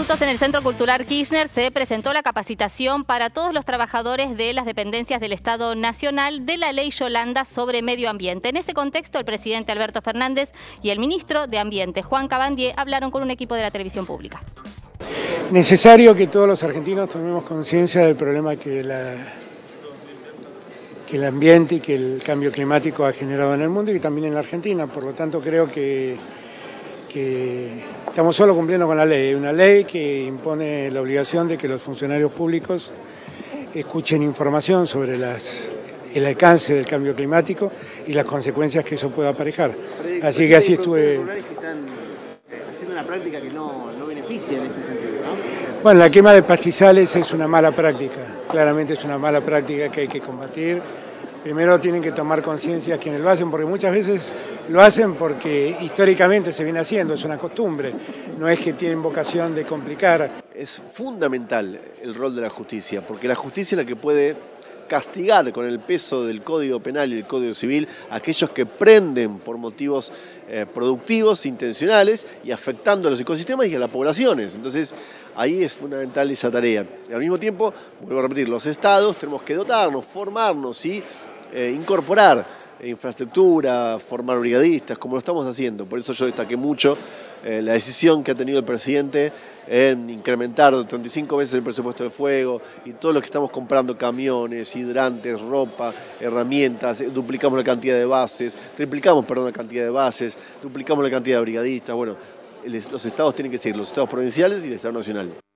minutos en el Centro Cultural Kirchner se presentó la capacitación para todos los trabajadores de las dependencias del Estado Nacional de la Ley Yolanda sobre Medio Ambiente. En ese contexto, el presidente Alberto Fernández y el ministro de Ambiente, Juan Cabandier, hablaron con un equipo de la televisión pública. Necesario que todos los argentinos tomemos conciencia del problema que el ambiente y que el cambio climático ha generado en el mundo y también en la Argentina. Por lo tanto, creo que estamos solo cumpliendo con la ley, una ley que impone la obligación de que los funcionarios públicos escuchen información sobre el alcance del cambio climático y las consecuencias que eso pueda aparejar. Así que así estuve. Están haciendo una práctica que no beneficia en este sentido, ¿no? Bueno, la quema de pastizales es una mala práctica, claramente es una mala práctica que hay que combatir. Primero tienen que tomar conciencia quienes lo hacen, porque muchas veces lo hacen porque históricamente se viene haciendo, es una costumbre, no es que tienen vocación de complicar. Es fundamental el rol de la justicia, porque la justicia es la que puede castigar con el peso del Código Penal y del Código Civil a aquellos que prenden por motivos productivos, intencionales y afectando a los ecosistemas y a las poblaciones. Entonces, ahí es fundamental esa tarea. Y al mismo tiempo, vuelvo a repetir, los estados tenemos que dotarnos, formarnos y incorporar infraestructura, formar brigadistas, como lo estamos haciendo. Por eso yo destaqué mucho la decisión que ha tenido el presidente en incrementar 35 veces el presupuesto de fuego y todo lo que estamos comprando, camiones, hidrantes, ropa, herramientas, duplicamos la cantidad de bases, triplicamos, perdón, la cantidad de bases, duplicamos la cantidad de brigadistas. Bueno, los estados tienen que seguir, los estados provinciales y el Estado Nacional.